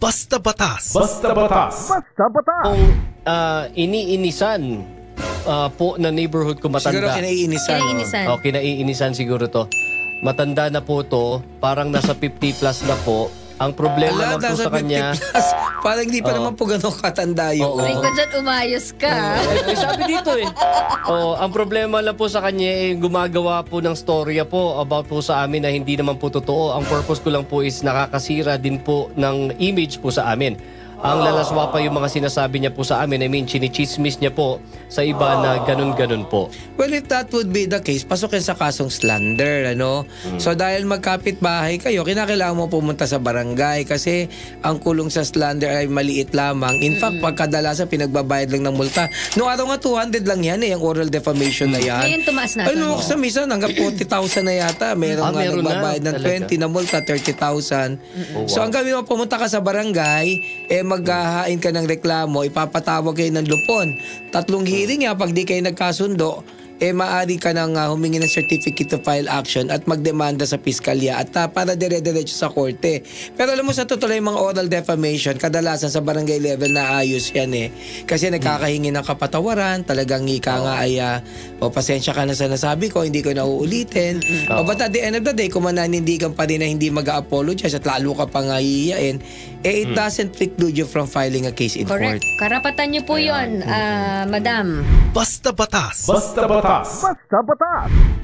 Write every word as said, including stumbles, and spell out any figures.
Basta Batas. Basta Batas. Basta Batas. Kung uh, iniinisan uh, po na neighborhood ko matanda. Siguro kinaiinisan. Kinaiinisan. O, kinaiinisan siguro to. Matanda na po to, parang nasa fifty plus na po. Ang problema lang po sa kanya... Plus, parang hindi pa Oo. naman po gano'ng katanda yun. Oo. Ay ko dyan, umayos ka. Eh, eh, sabi dito eh. Oh, ang problema lang po sa kanya eh, gumagawa po ng storya po about po sa amin na hindi naman po totoo. Ang purpose ko lang po is nakakasira din po ng image po sa amin. Ang lalaswa pa yung mga sinasabi niya po sa amin. I mean, chinichismis niya po sa iba na ganun-ganun po. Well, if that would be the case, pasok yan sa kasong slander, ano? Mm. So, dahil magkapit-bahay kayo, kinakailangan mo pumunta sa barangay kasi ang kulong sa slander ay maliit lamang. In fact, mm. pagkadalasan, pinagbabayad lang ng multa. Noong araw nga, two hundred lang yan eh, yung oral defamation mm. na yan. Ngayon, tumaas na. Ay, no, sa minsan, hanggang forty thousand na yata. Meron Ah, nga meron nagbabayad na, ng twenty na multa, thirty thousand. Oh, wow. So, ang gawin mo, pumunta ka sa barangay, eh, maghahain ka ng reklamo, ipapatawag kayo ng lupon. Tatlong hearing ya, pag di kayo nagkasundo, eh maaari ka nang uh, humingi ng certificate to file action at magdemanda sa piskalya at uh, para dire-diretso sa korte. Pero alam mo sa totoo yung mga oral defamation, kadalasan sa barangay level na ayos yan eh. Kasi nagkakahingi ng kapatawaran, talagang ika nga ay, uh, o pasensya ka na sa nasabi ko, hindi ko na uulitin. O but at the end of the day, kung mananindigan pa rin na hindi mag-apologize at lalo ka pang hihiyain, eh it doesn't preclude you from filing a case in Correct. court. Karapatan niyo po yun, ah, madam. Basta Batas. Basta Batas. Basta Batas.